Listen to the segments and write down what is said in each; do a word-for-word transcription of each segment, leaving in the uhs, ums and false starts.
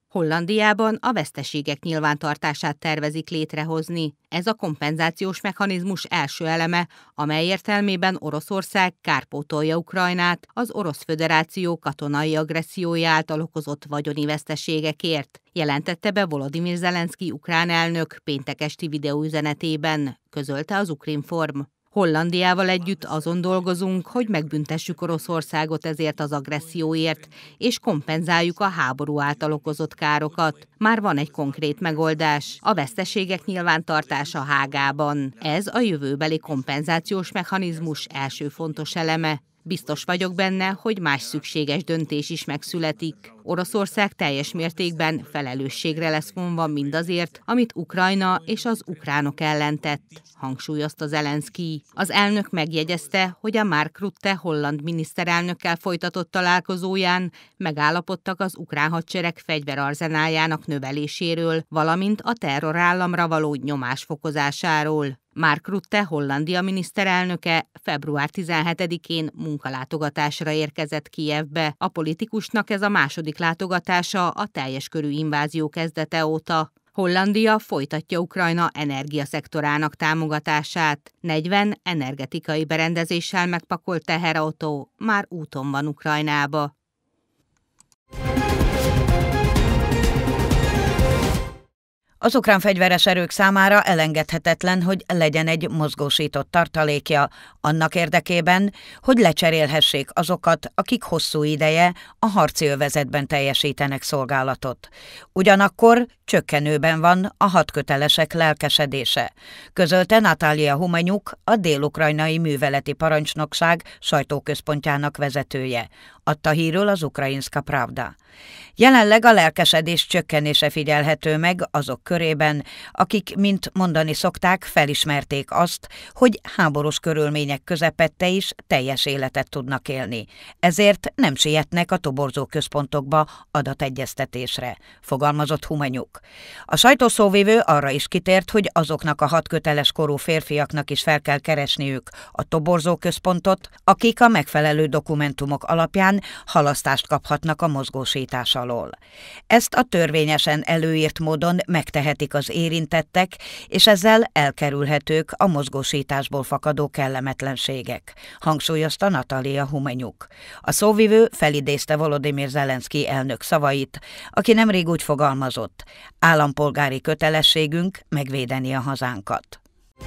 Hollandiában a veszteségek nyilvántartását tervezik létrehozni. Ez a kompenzációs mechanizmus első eleme, amely értelmében Oroszország kárpótolja Ukrajnát az Orosz Föderáció katonai agressziója által okozott vagyoni veszteségekért, jelentette be Volodymyr Zelenszky ukrán elnök péntek esti videóüzenetében, közölte az Ukrinform. Hollandiával együtt azon dolgozunk, hogy megbüntessük Oroszországot ezért az agresszióért, és kompenzáljuk a háború által okozott károkat. Már van egy konkrét megoldás, a veszteségek nyilvántartása Hágában. Ez a jövőbeli kompenzációs mechanizmus első fontos eleme. Biztos vagyok benne, hogy más szükséges döntés is megszületik. Oroszország teljes mértékben felelősségre lesz vonva mindazért, amit Ukrajna és az ukránok ellen tett, hangsúlyozta Zelenszky. Az elnök megjegyezte, hogy a Mark Rutte holland miniszterelnökkel folytatott találkozóján megállapodtak az ukrán hadsereg fegyverarzenáljának növeléséről, valamint a terrorállamra való nyomás fokozásáról. Mark Rutte, Hollandia miniszterelnöke február tizenhetedikén munkalátogatásra érkezett Kijevbe. A politikusnak ez a második látogatása a teljes körű invázió kezdete óta. Hollandia folytatja Ukrajna energiaszektorának támogatását. negyven energetikai berendezéssel megpakolt teherautó már úton van Ukrajnába. Az ukrán fegyveres erők számára elengedhetetlen, hogy legyen egy mozgósított tartalékja, annak érdekében, hogy lecserélhessék azokat, akik hosszú ideje a harci övezetben teljesítenek szolgálatot. Ugyanakkor csökkenőben van a hadkötelesek lelkesedése, közölte Natalia Humenyuk, a dél-ukrajnai műveleti parancsnokság sajtóközpontjának vezetője. Adta hírül az Ukrajinska Pravda. Jelenleg a lelkesedés csökkenése figyelhető meg azok körében, akik, mint mondani szokták, felismerték azt, hogy háborús körülmények közepette is teljes életet tudnak élni. Ezért nem sietnek a toborzó központokba adategyeztetésre, fogalmazott Humenyuk. A sajtószóvivő arra is kitért, hogy azoknak a hadköteles korú férfiaknak is fel kell keresniük a toborzó központot, akik a megfelelő dokumentumok alapján halasztást kaphatnak a mozgósítás alól. Ezt a törvényesen előírt módon megtehetik az érintettek, és ezzel elkerülhetők a mozgósításból fakadó kellemetlenségek, hangsúlyozta Natalia Humenyuk. A szóvivő felidézte Volodymyr Zelenszky elnök szavait, aki nemrég úgy fogalmazott: állampolgári kötelességünk megvédeni a hazánkat.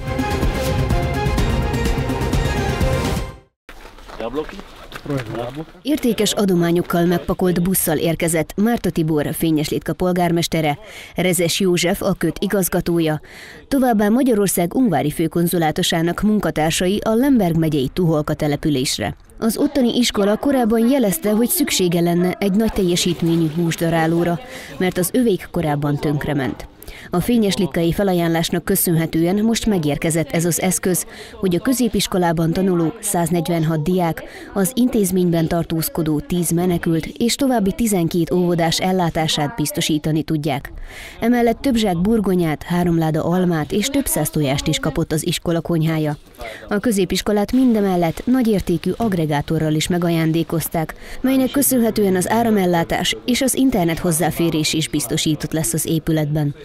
Értékes adományokkal megpakolt busszal érkezett Márta Tibor, Fényeslitka polgármestere, Rezes József, a köt igazgatója, továbbá Magyarország ungvári főkonzulátusának munkatársai a Lemberg megyei Tuholka településre. Az ottani iskola korábban jelezte, hogy szüksége lenne egy nagy teljesítményű húsdarálóra, mert az övék korábban tönkrement. A fényeslitkai felajánlásnak köszönhetően most megérkezett ez az eszköz, hogy a középiskolában tanuló száznegyvenhat diák, az intézményben tartózkodó tíz menekült és további tizenkét óvodás ellátását biztosítani tudják. Emellett több zsák burgonyát, három láda almát és több száz tojást is kapott az iskola konyhája. A középiskolát mindemellett nagyértékű agregátorral is megajándékozták, melynek köszönhetően az áramellátás és az internet hozzáférés is biztosított lesz az épületben.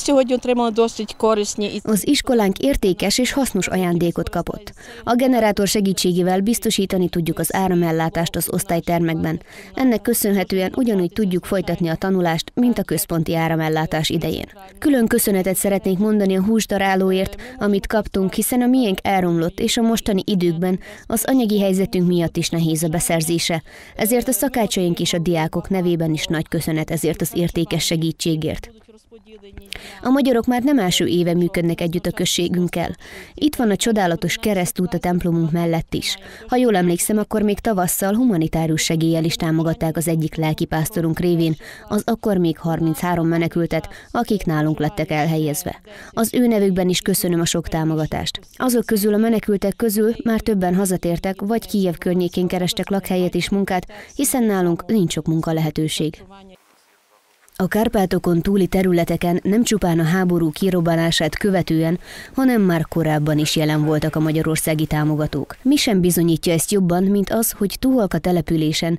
Az iskolánk értékes és hasznos ajándékot kapott. A generátor segítségével biztosítani tudjuk az áramellátást az osztálytermekben. Ennek köszönhetően ugyanúgy tudjuk folytatni a tanulást, mint a központi áramellátás idején. Külön köszönetet szeretnék mondani a húsdarálóért, amit kaptunk, hiszen a miénk elromlott, és a mostani időkben az anyagi helyzetünk miatt is nehéz a beszerzése. Ezért a szakácsaink és a diákok nevében is nagy köszönet ezért az értékes segítségért. A magyarok már nem első éve működnek együtt a községünkkel. Itt van a csodálatos keresztút a templomunk mellett is. Ha jól emlékszem, akkor még tavasszal humanitárius segéllyel is támogatták az egyik lelkipásztorunk révén az akkor még harminchárom menekültet, akik nálunk lettek elhelyezve. Az ő nevükben is köszönöm a sok támogatást. Azok közül a menekültek közül már többen hazatértek, vagy Kijev környékén kerestek lakhelyet és munkát, hiszen nálunk nincs sok munka lehetőség. A Kárpátokon túli területeken nem csupán a háború kirobbanását követően, hanem már korábban is jelen voltak a magyarországi támogatók. Mi sem bizonyítja ezt jobban, mint az, hogy Tuholka településen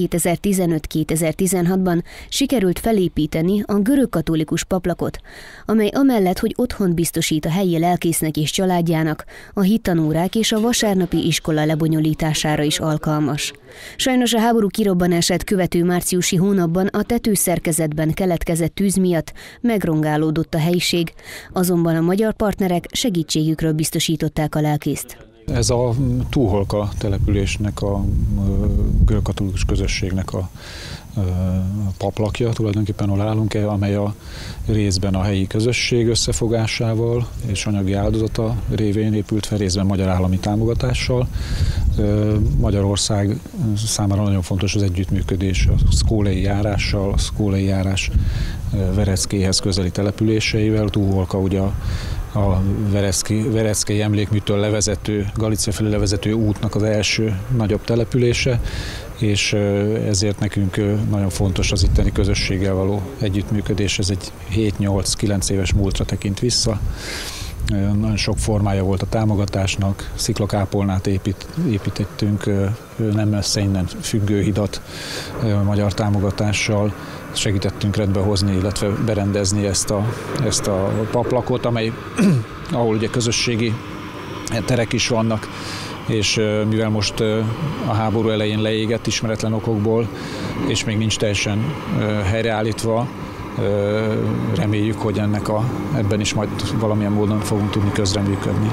kétezer-tizenöt-kétezer-tizenhatban sikerült felépíteni a görögkatolikus paplakot, amely amellett, hogy otthont biztosít a helyi lelkésznek és családjának, a hittanórák és a vasárnapi iskola lebonyolítására is alkalmas. Sajnos a háború kirobbanását követő márciusi hónapban a tetőszerkezetben keletkezett tűz miatt megrongálódott a helyiség, azonban a magyar partnerek segítségükről biztosították a lelkészt. Ez a Tuholka településnek, a görögkatolikus közösségnek a paplakja, tulajdonképpen ahol állunk, amely a részben a helyi közösség összefogásával és anyagi áldozata révén épült fel, részben magyar állami támogatással. Magyarország számára nagyon fontos az együttműködés a szkólei járással, a szkólei járás Vereckéhez közeli településeivel. Tuholka ugye a a Vereckei emlékműtől levezető, Galícia felé levezető útnak az első nagyobb települése, és ezért nekünk nagyon fontos az itteni közösséggel való együttműködés. Ez egy hét-nyolc-kilenc éves múltra tekint vissza. Nagyon sok formája volt a támogatásnak, sziklakápolnát épít, építettünk, nem messze innen függőhidat magyar támogatással, segítettünk rendbe hozni, illetve berendezni ezt a, ezt a paplakot, amely, ahol ugye közösségi terek is vannak, és mivel most a háború elején leégett ismeretlen okokból, és még nincs teljesen helyreállítva, reméljük, hogy ennek a, ebben is majd valamilyen módon fogunk tudni közreműködni.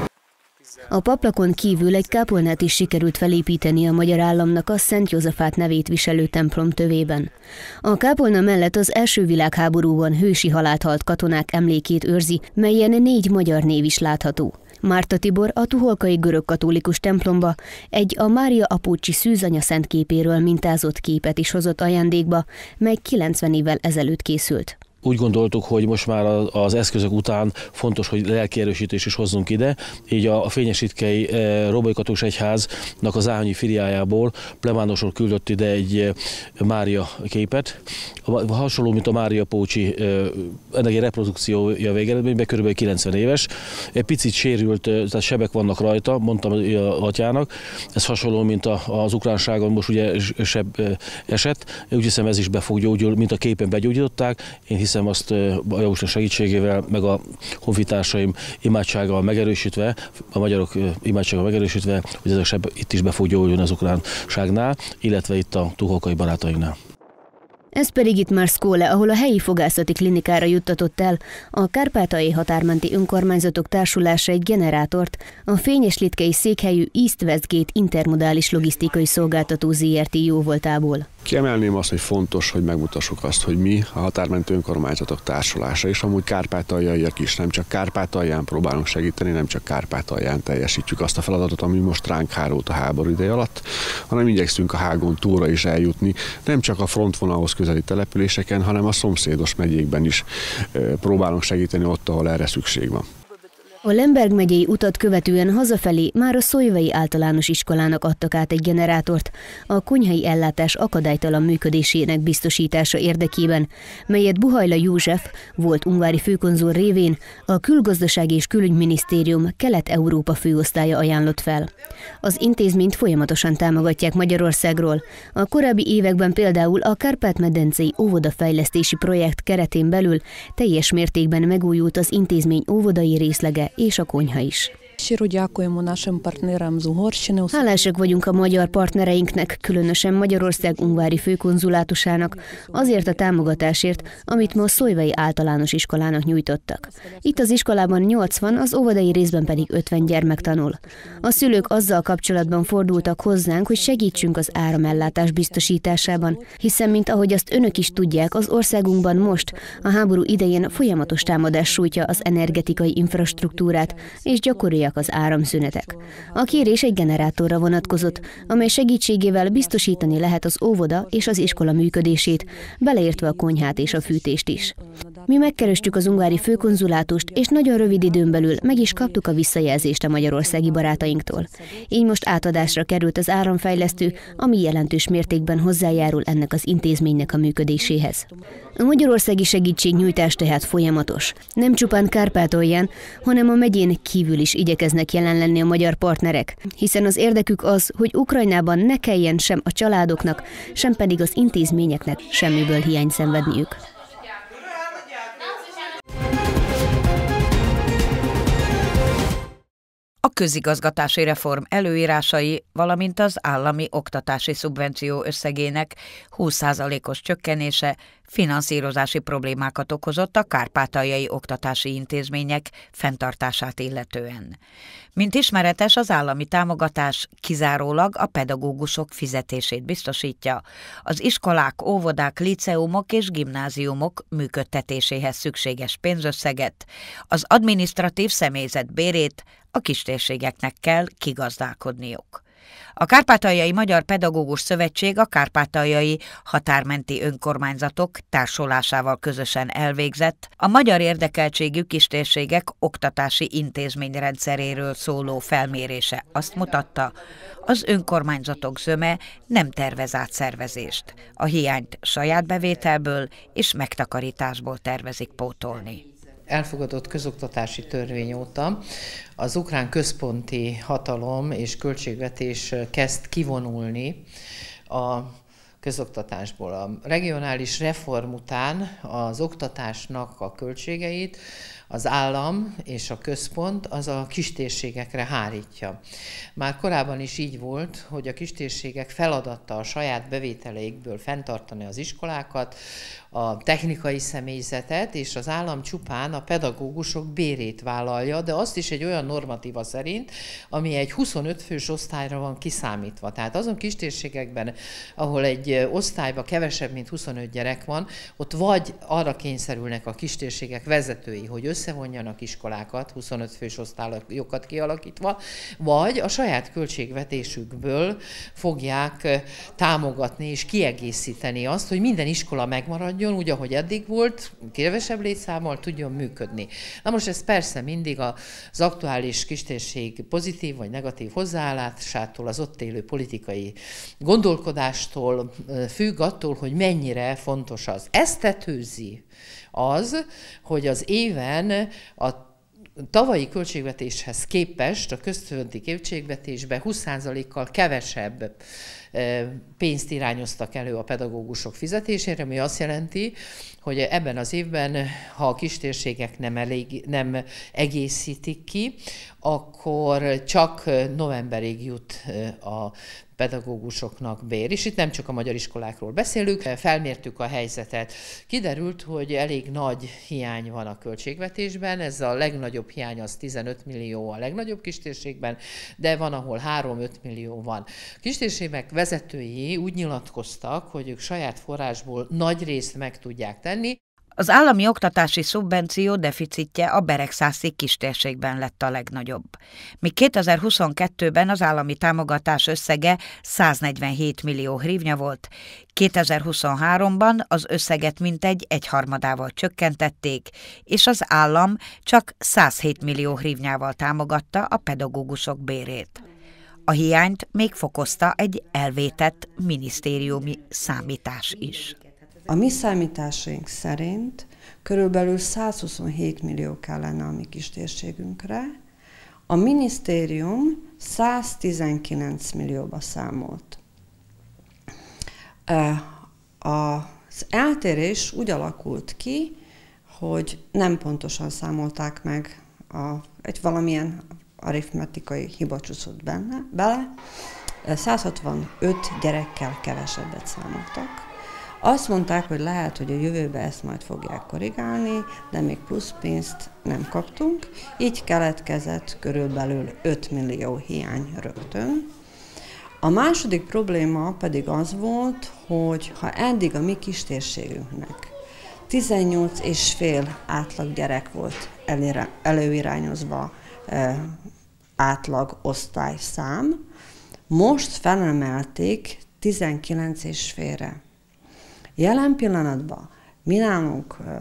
A paplakon kívül egy kápolnát is sikerült felépíteni a magyar államnak a Szent Józsefát nevét viselő templom tövében. A kápolna mellett az első világháborúban hősi halált halt katonák emlékét őrzi, melyen négy magyar név is látható. Márta Tibor a tuholkai görögkatolikus templomba egy a Mária Apócsi szűzanya szent képéről mintázott képet is hozott ajándékba, mely kilencven évvel ezelőtt készült. Úgy gondoltuk, hogy most már az eszközök után fontos, hogy lelkierősítés is hozzunk ide, így a Fényeslitkei Római Katolikus Egyháznak az áhonyi filiájából plebánosról küldött ide egy Mária képet, hasonló, mint a Mária Apócsi, ennek egy reprodukciója végeredményben, körülbelül kilencven éves. Egy picit sérült, tehát sebek vannak rajta, mondtam az atyának, ez hasonló, mint az ukránságon most ugye seb esett, úgy hiszem ez is be fog gyógyulni, mint a képen begyógyították, én hiszem azt a Jóisten segítségével, meg a honfitársaim imádsággal megerősítve, a magyarok imádsággal megerősítve, hogy ez a seb itt is be fog gyógyulni az ukránságnál, illetve itt a tuholkai barátainknál. Ez pedig itt már Szkóle, ahol a helyi fogászati klinikára juttatott el a Kárpátaljai Határmenti Önkormányzatok Társulása egy generátort a Fényeslitkei székhelyű East Westgate intermodális logisztikai szolgáltató zé er té jóvoltából. Kiemelném azt, hogy fontos, hogy megmutassuk azt, hogy mi a Határmenti Önkormányzatok Társulása, és amúgy kárpátaljaiak is, nem csak Kárpátalján próbálunk segíteni, nem csak Kárpátalján teljesítjük azt a feladatot, ami most ránk hárult a háború ideje alatt, hanem igyekszünk a hágon túlra is eljutni, nem csak a frontvonalhoz közeli településeken, hanem a szomszédos megyékben is próbálunk segíteni ott, ahol erre szükség van. A Lemberg megyei utat követően hazafelé már a Szolyvai Általános Iskolának adtak át egy generátort a konyhai ellátás akadálytalan működésének biztosítása érdekében, melyet Buhajla József, volt ungvári főkonzul révén a Külgazdasági és Külügyminisztérium Kelet-Európa főosztálya ajánlott fel. Az intézményt folyamatosan támogatják Magyarországról. A korábbi években például a Kárpát-medencei óvodafejlesztési projekt keretén belül teljes mértékben megújult az intézmény óvodai részlege és a konyha is. Hálásak vagyunk a magyar partnereinknek, különösen Magyarország ungvári főkonzulátusának azért a támogatásért, amit ma a Szolyvai Általános Iskolának nyújtottak. Itt az iskolában nyolcvan, az óvodai részben pedig ötven gyermek tanul. A szülők azzal kapcsolatban fordultak hozzánk, hogy segítsünk az áramellátás biztosításában, hiszen, mint ahogy azt önök is tudják, az országunkban most, a háború idején folyamatos támadás sújtja az energetikai infrastruktúrát, és gyakoriak az áramszünetek. A kérés egy generátorra vonatkozott, amely segítségével biztosítani lehet az óvoda és az iskola működését, beleértve a konyhát és a fűtést is. Mi megkerestük az ungvári főkonzulátust, és nagyon rövid időn belül meg is kaptuk a visszajelzést a magyarországi barátainktól. Így most átadásra került az áramfejlesztő, ami jelentős mértékben hozzájárul ennek az intézménynek a működéséhez. A magyarországi segítségnyújtás tehát folyamatos. Nem csupán Kárpátalján, hanem a megyén kívül is igyekeznek jelen lenni a magyar partnerek, hiszen az érdekük az, hogy Ukrajnában ne kelljen sem a családoknak, sem pedig az intézményeknek semmiből hiányt szenvedniük. A közigazgatási reform előírásai, valamint az állami oktatási szubvenció összegének húsz százalékos csökkenése finanszírozási problémákat okozott a kárpátaljai oktatási intézmények fenntartását illetően. Mint ismeretes, az állami támogatás kizárólag a pedagógusok fizetését biztosítja, az iskolák, óvodák, liceumok és gimnáziumok működtetéséhez szükséges pénzösszeget, az adminisztratív személyzet bérét a kistérségeknek kell kigazdálkodniuk. A Kárpátaljai Magyar Pedagógus Szövetség a kárpátaljai határmenti önkormányzatok társulásával közösen elvégzett a magyar érdekeltségű kistérségek oktatási intézményrendszeréről szóló felmérése azt mutatta, az önkormányzatok zöme nem tervez átszervezést. A hiányt saját bevételből és megtakarításból tervezik pótolni. Elfogadott közoktatási törvény óta az ukrán központi hatalom és költségvetés kezd kivonulni a közoktatásból. A regionális reform után az oktatásnak a költségeit az állam és a központ az a kistérségekre hárítja. Már korábban is így volt, hogy a kistérségek feladata a saját bevételeikből fenntartani az iskolákat, a technikai személyzetet, és az állam csupán a pedagógusok bérét vállalja, de azt is egy olyan normatíva szerint, ami egy huszonöt fős osztályra van kiszámítva. Tehát azon kistérségekben, ahol egy osztályban kevesebb, mint huszonöt gyerek van, ott vagy arra kényszerülnek a kistérségek vezetői, hogy összevonjanak iskolákat, huszonöt fős osztályokat kialakítva, vagy a saját költségvetésükből fogják támogatni és kiegészíteni azt, hogy minden iskola megmaradjon, úgy, ahogy eddig volt, kevesebb létszámmal tudjon működni. Na most ez persze mindig az aktuális kistérség pozitív vagy negatív hozzáállásától, az ott élő politikai gondolkodástól függ, attól, hogy mennyire fontos az. Ezt tetőzi az, hogy az éven a tavalyi költségvetéshez képest a központi költségvetésbe húsz százalékkal kevesebb pénzt irányoztak elő a pedagógusok fizetésére, ami azt jelenti, hogy ebben az évben, ha a kistérségek nem, elég, nem egészítik ki, akkor csak novemberig jut a pedagógusoknak bér. És itt nem csak a magyar iskolákról beszélünk, felmértük a helyzetet. Kiderült, hogy elég nagy hiány van a költségvetésben, ez a legnagyobb hiány az tizenöt millió a legnagyobb kistérségben, de van, ahol három-öt millió van. A kistérségek vezetői úgy nyilatkoztak, hogy ők saját forrásból nagy részt meg tudják tenni. Az állami oktatási szubvenció deficitje a Beregszászi kistérségben lett a legnagyobb. Míg kétezer-huszonkettőben az állami támogatás összege száznegyvenhét millió hrivnya volt, kétezer-huszonháromban az összeget mintegy egyharmadával csökkentették, és az állam csak százhét millió hrivnyával támogatta a pedagógusok bérét. A hiányt még fokozta egy elvétett minisztériumi számítás is. A mi számításaink szerint körülbelül százhuszonhét millió kellene a mi kistérségünkre, a minisztérium száztizenkilenc millióba számolt. Az eltérés úgy alakult ki, hogy nem pontosan számolták meg, a, egy valamilyen aritmetikai hiba csúszott benne, bele, százhatvanöt gyerekkel kevesebbet számoltak. Azt mondták, hogy lehet, hogy a jövőben ezt majd fogják korrigálni, de még plusz pénzt nem kaptunk, így keletkezett körülbelül öt millió hiány rögtön. A második probléma pedig az volt, hogy ha eddig a mi kistérségünknek tizennyolc és fél átlag gyerek volt előre, előirányozva e, átlag osztályszám, most felemelték tizenkilenc és félre. Jelen pillanatban mi nálunk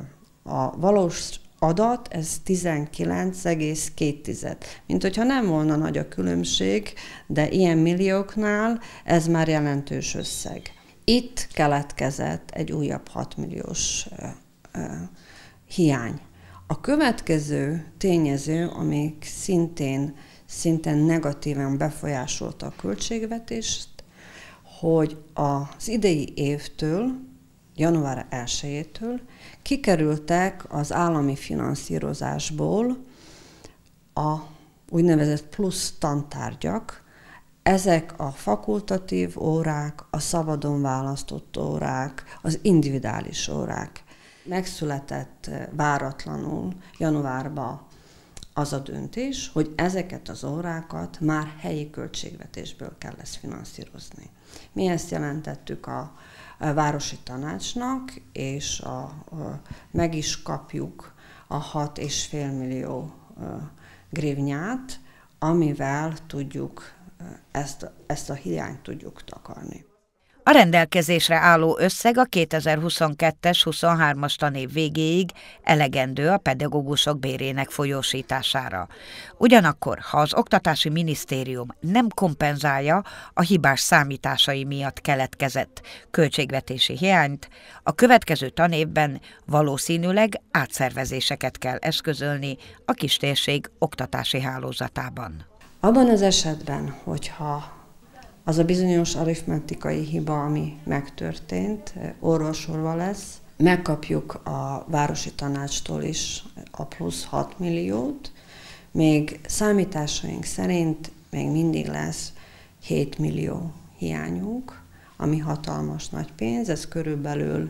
A valós adat, ez tizenkilenc egész két. Mint hogyha nem volna nagy a különbség, de ilyen millióknál ez már jelentős összeg. Itt keletkezett egy újabb hat milliós uh, uh, hiány. A következő tényező, ami szintén, szintén negatívan befolyásolta a költségvetést, hogy az idei évtől, január elsejétől kikerültek az állami finanszírozásból a úgynevezett plusz tantárgyak. Ezek a fakultatív órák, a szabadon választott órák, az individuális órák. Megszületett váratlanul januárban az a döntés, hogy ezeket az órákat már helyi költségvetésből kell lesz finanszírozni. Mi ezt jelentettük a, a városi tanácsnak, és a, a, meg is kapjuk a hat és fél millió grivnyát, amivel tudjuk ezt, ezt a hiányt tudjuk takarni. A rendelkezésre álló összeg a kétezer-huszonkettes huszonhármas tanév végéig elegendő a pedagógusok bérének folyósítására. Ugyanakkor, ha az Oktatási Minisztérium nem kompenzálja a hibás számításai miatt keletkezett költségvetési hiányt, a következő tanévben valószínűleg átszervezéseket kell eszközölni a kistérség oktatási hálózatában. Abban az esetben, hogyha az a bizonyos aritmetikai hiba, ami megtörtént, orvosolva lesz, megkapjuk a városi tanácstól is a plusz hat milliót, még számításaink szerint még mindig lesz hét millió hiányunk, ami hatalmas nagy pénz, ez körülbelül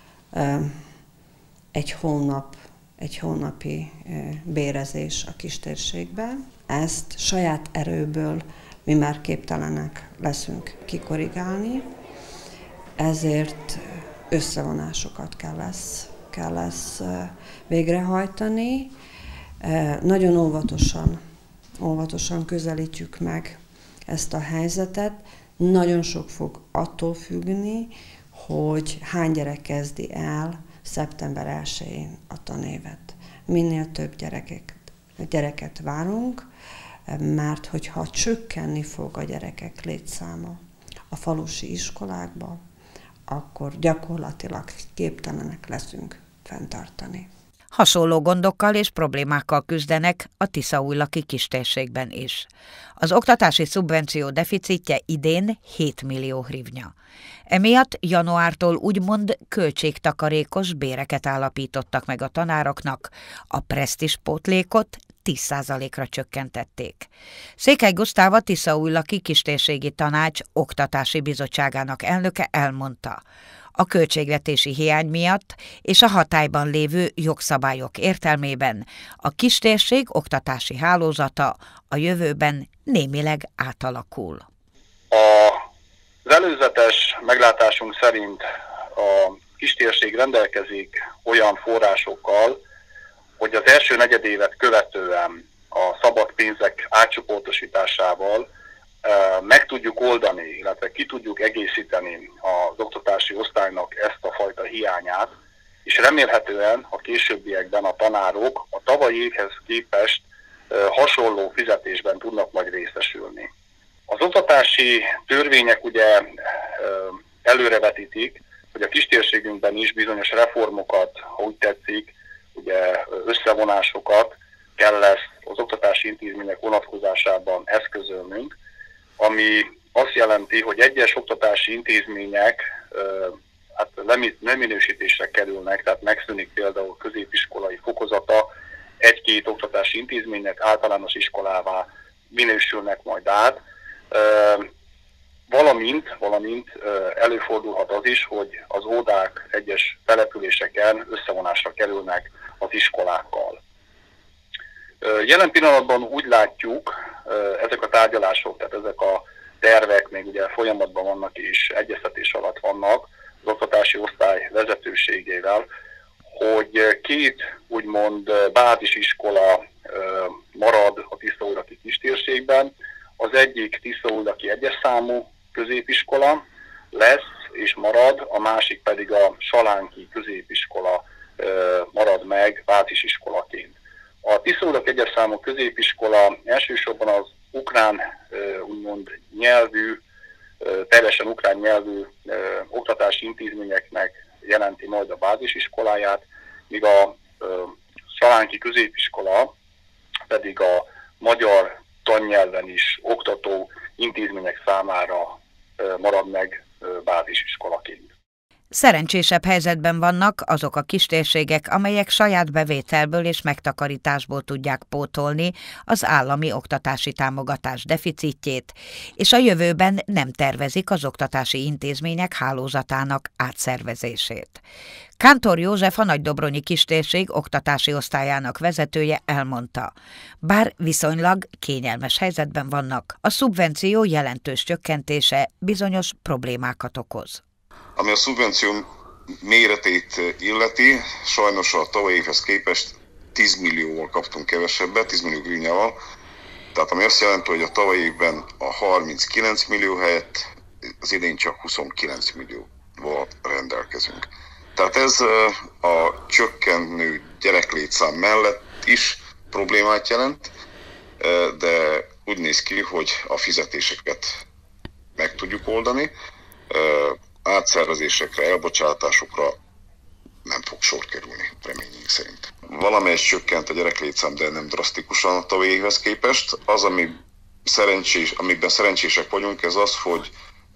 egy hónap, egy hónapi bérezés a kistérségben. Ezt saját erőből mi már képtelenek leszünk kikorrigálni, ezért összevonásokat kell lesz, kell lesz végrehajtani. Nagyon óvatosan, óvatosan közelítjük meg ezt a helyzetet. Nagyon sok fog attól függni, hogy hány gyerek kezdi el szeptember elsején a tanévet. Minél több gyereket, gyereket várunk, mert hogyha csökkenni fog a gyerekek létszáma a falusi iskolákba, akkor gyakorlatilag képtelenek leszünk fenntartani. Hasonló gondokkal és problémákkal küzdenek a Tiszaújlaki kistérségben is. Az oktatási szubvenció deficitje idén hét millió hrivnya. Emiatt januártól úgymond költségtakarékos béreket állapítottak meg a tanároknak, a presztízspótlékot tíz százalékra csökkentették. Székely Gusztáv, a Tiszaújlaki Kistérségi Tanács Oktatási Bizottságának elnöke elmondta, a költségvetési hiány miatt és a hatályban lévő jogszabályok értelmében a kistérség oktatási hálózata a jövőben némileg átalakul. Az előzetes meglátásunk szerint a kistérség rendelkezik olyan forrásokkal, hogy az első negyedévet követően a szabad pénzek átcsoportosításával meg tudjuk oldani, illetve ki tudjuk egészíteni az oktatási osztálynak ezt a fajta hiányát, és remélhetően a későbbiekben a tanárok a tavalyi évhez képest hasonló fizetésben tudnak majd részesülni. Az oktatási törvények ugye előrevetítik, hogy a kistérségünkben is bizonyos reformokat, ha úgy tetszik, ugye összevonásokat kell lesz az oktatási intézmények vonatkozásában eszközölnünk, ami azt jelenti, hogy egyes oktatási intézmények hát leminősítésre kerülnek, tehát megszűnik például középiskolai fokozata, egy-két oktatási intézménynek általános iskolává minősülnek majd át, valamint, valamint előfordulhat az is, hogy az óvodák egyes településeken összevonásra kerülnek az iskolákkal. Jelen pillanatban úgy látjuk, ezek a tárgyalások, tehát ezek a tervek még ugye folyamatban vannak és egyeztetés alatt vannak az oktatási osztály vezetőségével, hogy két úgymond bázisiskola marad a Tiszaújlaki kistérségben. Az egyik Tiszaújlaki egyes számú középiskola lesz és marad, a másik pedig a salánki középiskola marad középiskola elsősorban az ukrán úgymond nyelvű, teljesen ukrán nyelvű oktatási intézményeknek jelenti majd a bázisiskoláját, míg a salánki középiskola pedig a magyar tannyelven is oktató intézmények számára marad meg bázisiskolaként. Szerencsésebb helyzetben vannak azok a kistérségek, amelyek saját bevételből és megtakarításból tudják pótolni az állami oktatási támogatás deficitjét, és a jövőben nem tervezik az oktatási intézmények hálózatának átszervezését. Kántor József, a Nagydobronyi kistérség oktatási osztályának vezetője elmondta, bár viszonylag kényelmes helyzetben vannak, a szubvenció jelentős csökkentése bizonyos problémákat okoz. Ami a szubvenció méretét illeti, sajnos a tavalyi évhez képest tíz millióval kaptunk kevesebbet, tíz millió grivnyával. Tehát ami azt jelenti, hogy a tavalyi évben a harminckilenc millió helyett az idén csak huszonkilenc millióval rendelkezünk. Tehát ez a csökkenő gyereklétszám mellett is problémát jelent, de úgy néz ki, hogy a fizetéseket meg tudjuk oldani. Átszervezésekre, elbocsátásokra nem fog sor kerülni, reményünk szerint. Valamelyest csökkent a gyereklétszám, de nem drasztikusan a tavalyi évhez képest. Az, ami szerencsés, amiben szerencsések vagyunk, ez az, hogy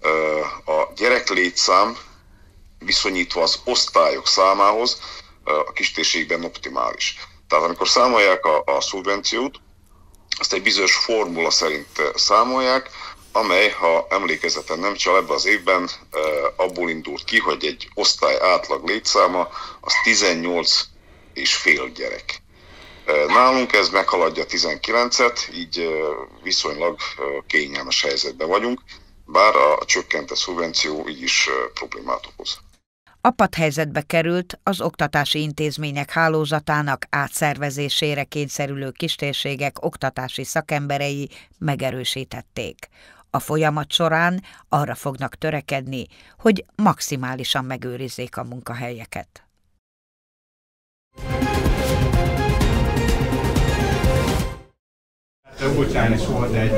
a gyereklétszám viszonyítva az osztályok számához a kistérségben optimális. Tehát amikor számolják a, a szubvenciót, azt egy bizonyos formula szerint számolják, amely, ha emlékezetem nem csal, ebben az évben e, abból indult ki, hogy egy osztály átlag létszáma az tizennyolc és fél gyerek. E, nálunk ez meghaladja tizenkilencet, így e, viszonylag e, kényelmes helyzetben vagyunk, bár a, a csökkentett szubvenció így is e, problémát okoz. Apadhelyzetbe került az oktatási intézmények hálózatának átszervezésére kényszerülő kistérségek oktatási szakemberei megerősítették. A folyamat során arra fognak törekedni, hogy maximálisan megőrizzék a munkahelyeket. Után is volt egy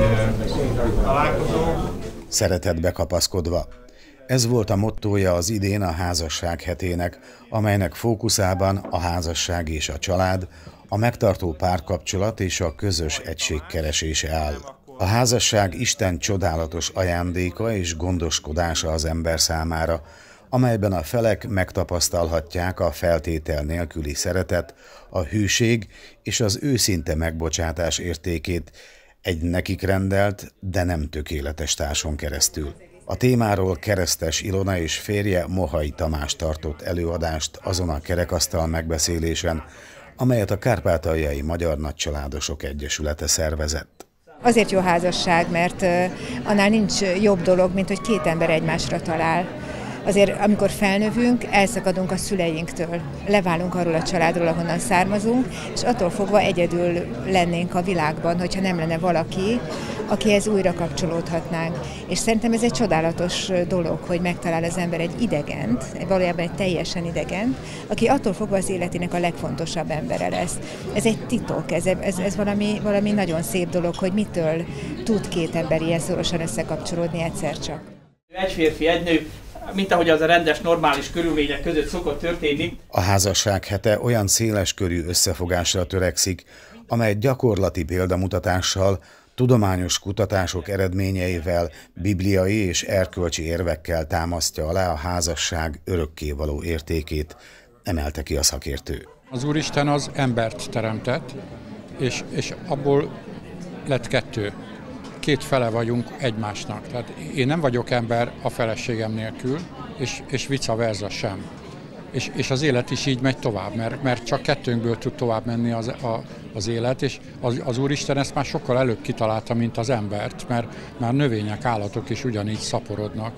találkozó. Szeretetbe kapaszkodva. Ez volt a mottója az idén a házasság hetének, amelynek fókuszában a házasság és a család, a megtartó párkapcsolat és a közös egység keresése áll. A házasság Isten csodálatos ajándéka és gondoskodása az ember számára, amelyben a felek megtapasztalhatják a feltétel nélküli szeretet, a hűség és az őszinte megbocsátás értékét egy nekik rendelt, de nem tökéletes társon keresztül. A témáról Keresztes Ilona és férje Mohai Tamás tartott előadást azon a kerekasztal megbeszélésen, amelyet a Kárpátaljai Magyar Nagycsaládosok Egyesülete szervezett. Azért jó házasság, mert annál nincs jobb dolog, mint hogy két ember egymásra talál. Azért, amikor felnövünk, elszakadunk a szüleinktől, leválunk arról a családról, ahonnan származunk, és attól fogva egyedül lennénk a világban, hogyha nem lenne valaki, akihez újra kapcsolódhatnánk. És szerintem ez egy csodálatos dolog, hogy megtalál az ember egy idegent, valójában egy teljesen idegent, aki attól fogva az életének a legfontosabb embere lesz. Ez egy titok, ez, ez, ez valami, valami nagyon szép dolog, hogy mitől tud két ember ilyen szorosan összekapcsolódni egyszer csak. Egy férfi, egy nő, mint ahogy az a rendes, normális körülmények között szokott történni. A házasság hete olyan széleskörű összefogásra törekszik, amely gyakorlati példamutatással, tudományos kutatások eredményeivel, bibliai és erkölcsi érvekkel támasztja alá a házasság örökkévaló értékét, emelte ki a szakértő. Az Úristen az embert teremtett, és, és abból lett kettő. Két fele vagyunk egymásnak. Tehát én nem vagyok ember a feleségem nélkül, és, és vice versa sem. És, és az élet is így megy tovább, mert, mert csak kettőnkből tud tovább menni az, a, az élet, és az, az Úristen ezt már sokkal előbb kitalálta, mint az embert, mert már növények, állatok is ugyanígy szaporodnak.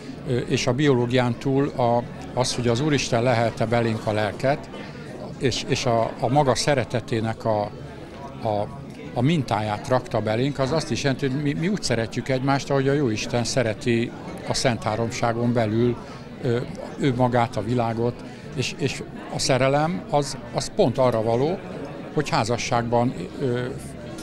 És a biológián túl a, az, hogy az Úristen lehelte belénk a lelket, és, és a, a maga szeretetének a, a a mintáját rakta belénk, az azt is jelenti, hogy mi, mi úgy szeretjük egymást, ahogy a Jóisten szereti a Szent Háromságon belül ő, ő magát, a világot, és, és a szerelem az, az pont arra való, hogy házasságban ö,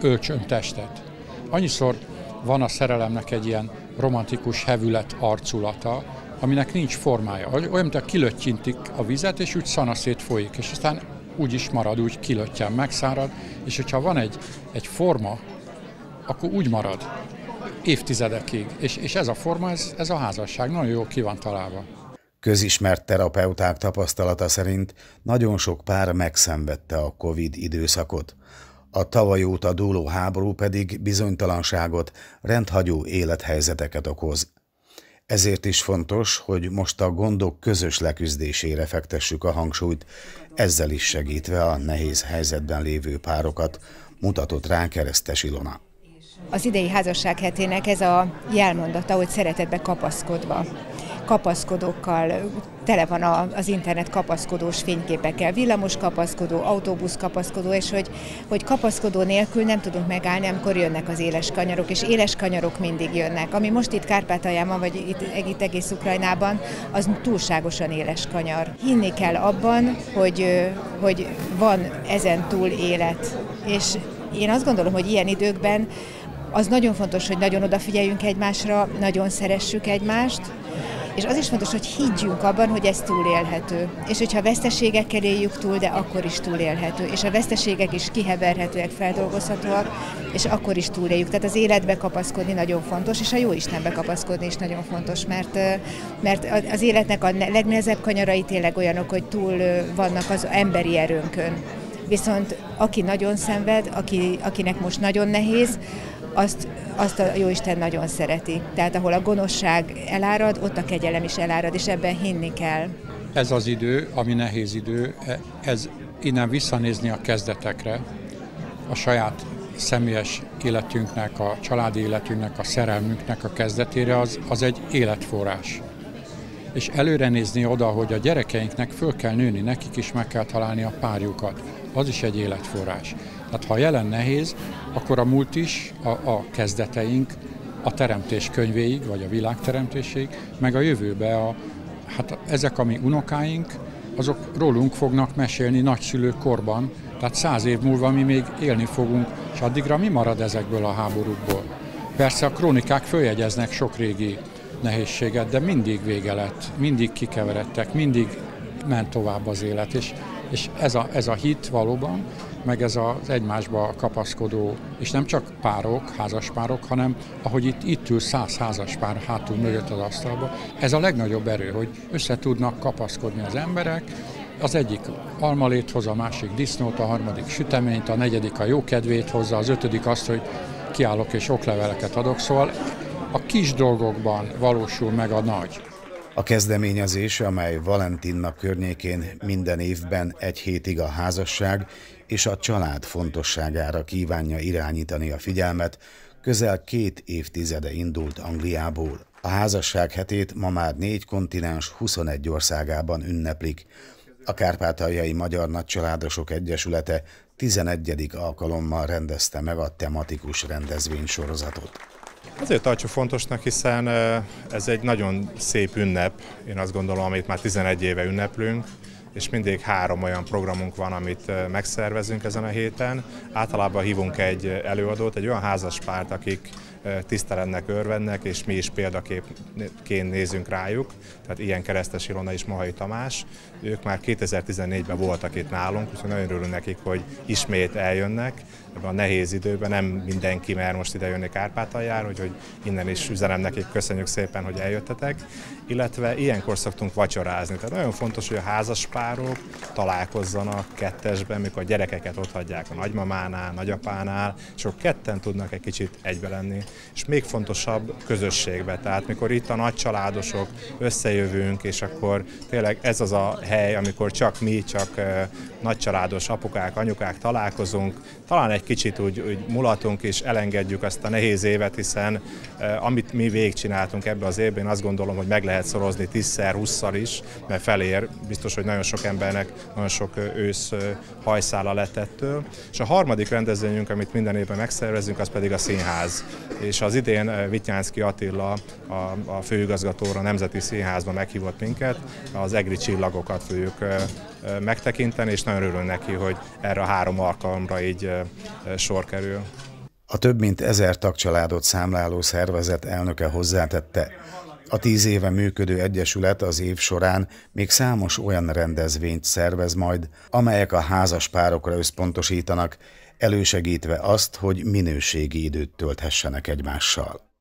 öltsön testet. Annyiszor van a szerelemnek egy ilyen romantikus hevület arculata, aminek nincs formája. Olyan, mint kilöttyintik a vizet, és úgy szanaszét folyik, és aztán úgy is marad, úgy kilöttyen megszárad, és hogyha van egy, egy forma, akkor úgy marad évtizedekig, és, és ez a forma, ez, ez a házasság nagyon jól ki van találva. Közismert terapeuták tapasztalata szerint nagyon sok pár megszenvedte a Covid időszakot. A tavaly óta dúló háború pedig bizonytalanságot, rendhagyó élethelyzeteket okoz. Ezért is fontos, hogy most a gondok közös leküzdésére fektessük a hangsúlyt, ezzel is segítve a nehéz helyzetben lévő párokat, mutatott rá Keresztes Ilona. Az idei házasság hetének ez a jelmondata, hogy szeretetbe kapaszkodva. Kapaszkodókkal, tele van az internet kapaszkodós fényképekkel, villamos kapaszkodó, autóbusz kapaszkodó, és hogy, hogy kapaszkodó nélkül nem tudunk megállni, amikor jönnek az éles kanyarok, és éles kanyarok mindig jönnek. Ami most itt Kárpátaljában, vagy itt, itt egész Ukrajnában, az túlságosan éles kanyar. Hinni kell abban, hogy, hogy van ezen túl élet. És én azt gondolom, hogy ilyen időkben az nagyon fontos, hogy nagyon odafigyeljünk egymásra, nagyon szeressük egymást, és az is fontos, hogy higgyünk abban, hogy ez túlélhető. És hogyha veszteségekkel éljük túl, de akkor is túlélhető. És a veszteségek is kiheverhetőek, feldolgozhatóak, és akkor is túléljük. Tehát az életbe kapaszkodni nagyon fontos, és a Jóistenbe kapaszkodni is nagyon fontos, mert, mert az életnek a legnehezebb kanyarai tényleg olyanok, hogy túl vannak az emberi erőnkön. Viszont aki nagyon szenved, aki, akinek most nagyon nehéz, azt, azt a Jóisten nagyon szereti. Tehát ahol a gonoszság elárad, ott a kegyelem is elárad, és ebben hinni kell. Ez az idő, ami nehéz idő, ez innen visszanézni a kezdetekre, a saját személyes életünknek, a családi életünknek, a szerelmünknek a kezdetére, az, az egy életforrás. És előre nézni oda, hogy a gyerekeinknek föl kell nőni, nekik is meg kell találni a párjukat. Az is egy életforrás. Tehát ha jelen nehéz, akkor a múlt is, a, a kezdeteink, a teremtés könyvéig, vagy a világ teremtéséig, meg a jövőbe, a, hát ezek a mi unokáink, azok rólunk fognak mesélni nagyszülők korban, tehát száz év múlva mi még élni fogunk, és addigra mi marad ezekből a háborúkból? Persze a krónikák följegyeznek sok régi nehézséget, de mindig vége lett, mindig kikeveredtek, mindig ment tovább az élet, és, és ez, a, ez a hit valóban, meg ez az egymásba kapaszkodó, és nem csak párok, házaspárok, hanem ahogy itt, itt ül száz házaspár hátul mögött az asztalba, ez a legnagyobb erő, hogy össze tudnak kapaszkodni az emberek, az egyik almalét hoz, a másik disznót, a harmadik süteményt, a negyedik a jókedvét hozza, az ötödik azt, hogy kiállok és okleveleket adok, szóval a kis dolgokban valósul meg a nagy. A kezdeményezés, amely Valentin-nap környékén minden évben egy hétig a házasság és a család fontosságára kívánja irányítani a figyelmet, közel két évtizede indult Angliából. A házasság hetét ma már négy kontinens huszonegy országában ünneplik. A Kárpátaljai Magyar Nagycsaládosok Egyesülete tizenegyedik alkalommal rendezte meg a tematikus rendezvénysorozatot. Azért tartjuk fontosnak, hiszen ez egy nagyon szép ünnep, én azt gondolom, amit már tizenegy éve ünneplünk, és mindig három olyan programunk van, amit megszervezünk ezen a héten. Általában hívunk egy előadót, egy olyan házaspárt, akik tiszteletnek örvennek, és mi is példaképként nézünk rájuk. Tehát ilyen Keresztes Ilona és Mohai Tamás. Ők már kétezer-tizennégyben voltak itt nálunk, úgyhogy nagyon örülünk nekik, hogy ismét eljönnek. Ebben a nehéz időben nem mindenki mer most ide jönni Kárpátaljára, úgyhogy innen is üzenem nekik, köszönjük szépen, hogy eljöttetek. Illetve ilyenkor szoktunk vacsorázni. Tehát nagyon fontos, hogy a házaspárok találkozzanak kettesben, mikor a gyerekeket ott hagyják a nagymamánál, nagyapánál, és akkor ketten tudnak egy kicsit egybe lenni. És még fontosabb közösségbe, tehát mikor itt a nagycsaládosok összejövünk, és akkor tényleg ez az a hely, amikor csak mi, csak uh, nagycsaládos apukák, anyukák találkozunk, talán egy kicsit úgy, úgy mulatunk és elengedjük azt a nehéz évet, hiszen uh, amit mi végigcsináltunk ebbe az évben, én azt gondolom, hogy meg lehet szorozni tízszer, hússzal is, mert felér, biztos, hogy nagyon sok embernek nagyon sok uh, ősz uh, hajszála lett ettől. És a harmadik rendezvényünk, amit minden évben megszervezünk, az pedig a színház. És az idén Vityánszky Attila, a, a főigazgatóra, a Nemzeti Színházban meghívott minket, az egri csillagokat fogjuk megtekinteni, és nagyon örülünk neki, hogy erre a három alkalomra így sor kerül. A több mint ezer tagcsaládot számláló szervezet elnöke hozzátette, a tíz éve működő egyesület az év során még számos olyan rendezvényt szervez majd, amelyek a házas párokra összpontosítanak, elősegítve azt, hogy minőségi időt tölthessenek egymással.